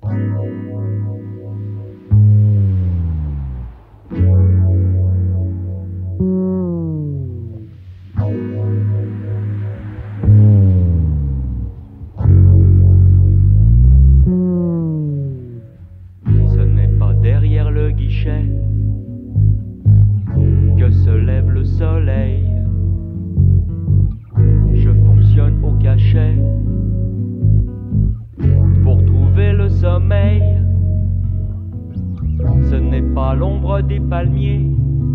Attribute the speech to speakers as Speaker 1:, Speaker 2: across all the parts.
Speaker 1: Ce n'est pas derrière le guichet que se lève le soleil. Je fonctionne au cachet pour trouver le sommeil. Ce n'est pas l'ombre des palmiers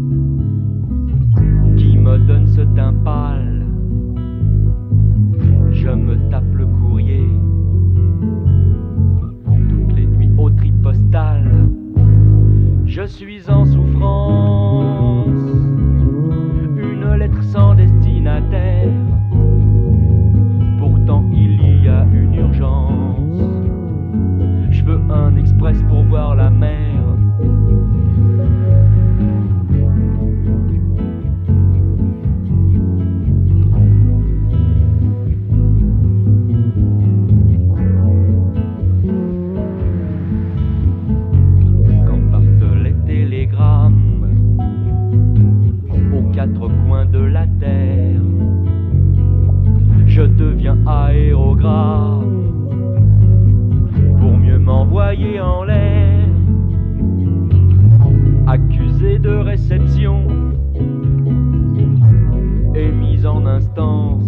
Speaker 1: qui me donne ce teint pâle. Je me tape le courrier toutes les nuits au tripostal. Je suis en souffrance, une lettre sans destinataire. Pourtant il y a une urgence. Je veux un express pour voir la mer. Quatre coins de la terre, je deviens aérographe pour mieux m'envoyer en l'air. Accusé de réception et mise en instance,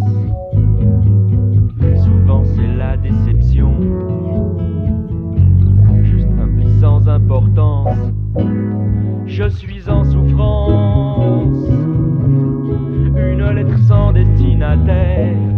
Speaker 1: souvent c'est la déception, juste un pli sans importance. Je suis en souffrance, une lettre sans destinataire.